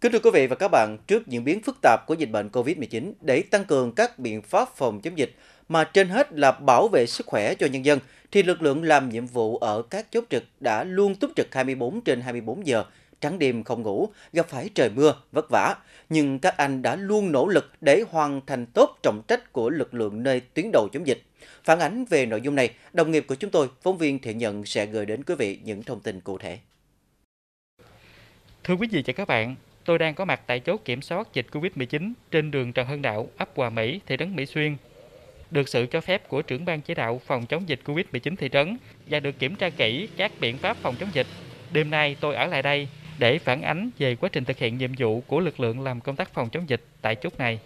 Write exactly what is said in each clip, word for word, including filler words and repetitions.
Kính thưa quý vị và các bạn, trước diễn biến phức tạp của dịch bệnh Covid mười chín, để tăng cường các biện pháp phòng chống dịch, mà trên hết là bảo vệ sức khỏe cho nhân dân, thì lực lượng làm nhiệm vụ ở các chốt trực đã luôn túc trực hai mươi bốn trên hai mươi bốn giờ, trắng đêm không ngủ, gặp phải trời mưa, vất vả. Nhưng các anh đã luôn nỗ lực để hoàn thành tốt trọng trách của lực lượng nơi tuyến đầu chống dịch. Phản ánh về nội dung này, đồng nghiệp của chúng tôi, phóng viên Thiện Nhận sẽ gửi đến quý vị những thông tin cụ thể. Thưa quý vị và các bạn, tôi đang có mặt tại chốt kiểm soát dịch Covid mười chín trên đường Trần Hưng Đạo, ấp Hòa Mỹ, thị trấn Mỹ Xuyên. Được sự cho phép của trưởng ban chỉ đạo phòng chống dịch Covid mười chín thị trấn và được kiểm tra kỹ các biện pháp phòng chống dịch, đêm nay tôi ở lại đây để phản ánh về quá trình thực hiện nhiệm vụ của lực lượng làm công tác phòng chống dịch tại chốt này.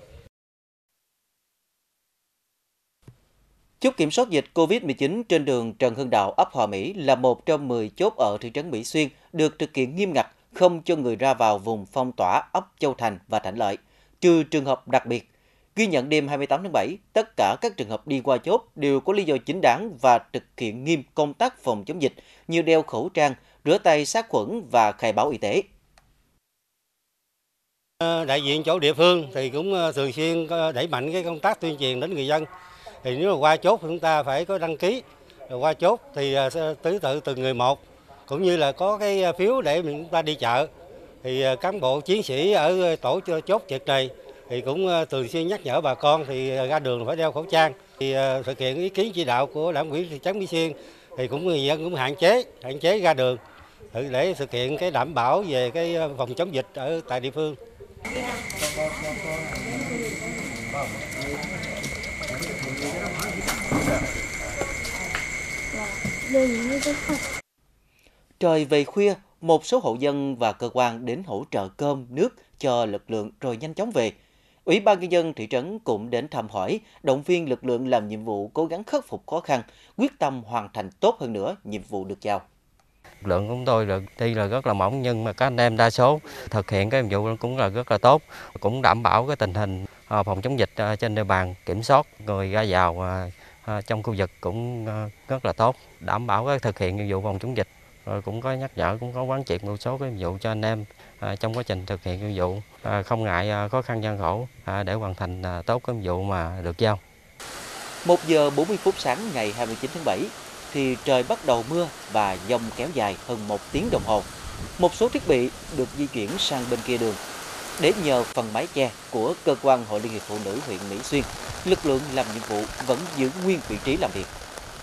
Chốt kiểm soát dịch Covid mười chín trên đường Trần Hưng Đạo, ấp Hòa Mỹ là một trong mười chốt ở thị trấn Mỹ Xuyên được thực hiện nghiêm ngặt, không cho người ra vào vùng phong tỏa ấp Châu Thành và Thạnh Lợi, trừ trường hợp đặc biệt. Ghi nhận đêm hai mươi tám tháng bảy, tất cả các trường hợp đi qua chốt đều có lý do chính đáng và thực hiện nghiêm công tác phòng chống dịch như đeo khẩu trang, rửa tay sát khuẩn và khai báo y tế. Đại diện chỗ địa phương thì cũng thường xuyên đẩy mạnh cái công tác tuyên truyền đến người dân. Thì nếu mà qua chốt thì chúng ta phải có đăng ký, rồi qua chốt thì thứ tự từng người một, cũng như là có cái phiếu để mình chúng ta đi chợ. Thì cán bộ chiến sĩ ở tổ chốt trực này thì cũng thường xuyên nhắc nhở bà con thì ra đường phải đeo khẩu trang. Thì thực hiện ý kiến chỉ đạo của Đảng ủy thị trấn Mỹ Xuyên thì cũng người dân cũng hạn chế hạn chế ra đường để thực hiện cái đảm bảo về cái phòng chống dịch ở tại địa phương. Trời về khuya, một số hộ dân và cơ quan đến hỗ trợ cơm, nước cho lực lượng rồi nhanh chóng về. Ủy ban nhân dân thị trấn cũng đến thăm hỏi, động viên lực lượng làm nhiệm vụ cố gắng khắc phục khó khăn, quyết tâm hoàn thành tốt hơn nữa nhiệm vụ được giao. Lực lượng của chúng tôi là tuy là rất là mỏng nhưng mà các anh em đa số thực hiện cái nhiệm vụ cũng là rất là tốt, cũng đảm bảo cái tình hình phòng chống dịch trên địa bàn, kiểm soát người ra vào trong khu vực cũng rất là tốt, đảm bảo cái thực hiện nhiệm vụ phòng chống dịch. Rồi cũng có nhắc nhở, cũng có quán triệt một số cái nhiệm vụ cho anh em à, trong quá trình thực hiện nhiệm vụ, à, không ngại à, khó khăn gian khổ à, để hoàn thành à, tốt cái nhiệm vụ mà được giao. một giờ bốn mươi phút sáng ngày hai mươi chín tháng bảy thì trời bắt đầu mưa và dông kéo dài hơn một tiếng đồng hồ. Một số thiết bị được di chuyển sang bên kia đường. Để nhờ phần mái che của cơ quan Hội Liên hiệp Phụ nữ huyện Mỹ Xuyên, lực lượng làm nhiệm vụ vẫn giữ nguyên vị trí làm việc.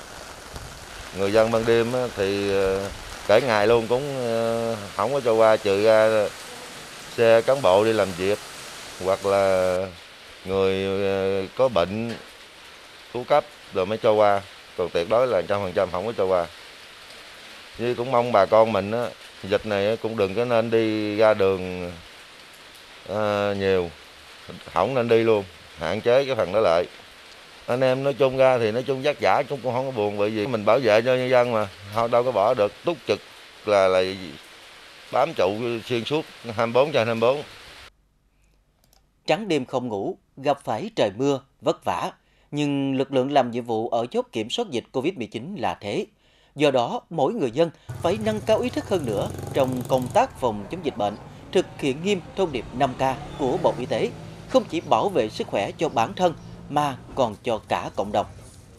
Người dân ban đêm thì cả ngày luôn cũng không có cho qua, trừ ra xe cán bộ đi làm việc hoặc là người có bệnh cứu cấp rồi mới cho qua, còn tuyệt đối là trăm phần trăm không có cho qua. Như cũng mong bà con mình á, dịch này cũng đừng có nên đi ra đường à, nhiều, không nên đi luôn, hạn chế cái phần đó lại. Anh em nói chung ra thì nói chung vất vả cũng không có buồn, bởi vì mình bảo vệ cho nhân dân mà, họ đâu có bỏ được, túc trực là là bám trụ xuyên suốt hai mươi bốn trên hai mươi bốn. Trắng đêm không ngủ, gặp phải trời mưa, vất vả, nhưng lực lượng làm nhiệm vụ ở chốt kiểm soát dịch Covid mười chín là thế. Do đó, mỗi người dân phải nâng cao ý thức hơn nữa trong công tác phòng chống dịch bệnh, thực hiện nghiêm thông điệp năm K của Bộ Y tế, không chỉ bảo vệ sức khỏe cho bản thân mà còn cho cả cộng đồng.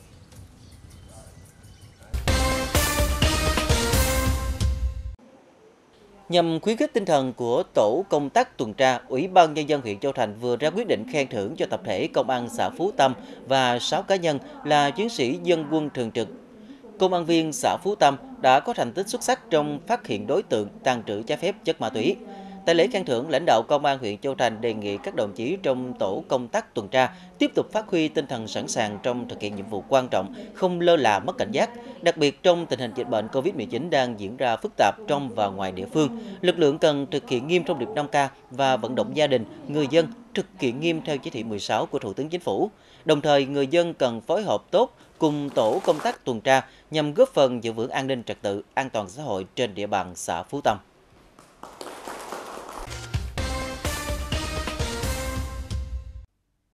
Nhằm khuyến khích tinh thần của tổ công tác tuần tra, Ủy ban Nhân dân huyện Châu Thành vừa ra quyết định khen thưởng cho tập thể công an xã Phú Tâm và sáu cá nhân là chiến sĩ dân quân thường trực. Công an viên xã Phú Tâm đã có thành tích xuất sắc trong phát hiện đối tượng tàng trữ trái phép chất ma túy. Tại lễ khen thưởng, lãnh đạo Công an huyện Châu Thành đề nghị các đồng chí trong tổ công tác tuần tra tiếp tục phát huy tinh thần sẵn sàng trong thực hiện nhiệm vụ quan trọng, không lơ là mất cảnh giác. Đặc biệt trong tình hình dịch bệnh Covid mười chín đang diễn ra phức tạp trong và ngoài địa phương, lực lượng cần thực hiện nghiêm thông điệp năm K và vận động gia đình, người dân thực hiện nghiêm theo chỉ thị mười sáu của Thủ tướng Chính phủ. Đồng thời, người dân cần phối hợp tốt cùng tổ công tác tuần tra nhằm góp phần giữ vững an ninh trật tự, an toàn xã hội trên địa bàn xã Phú Tâm.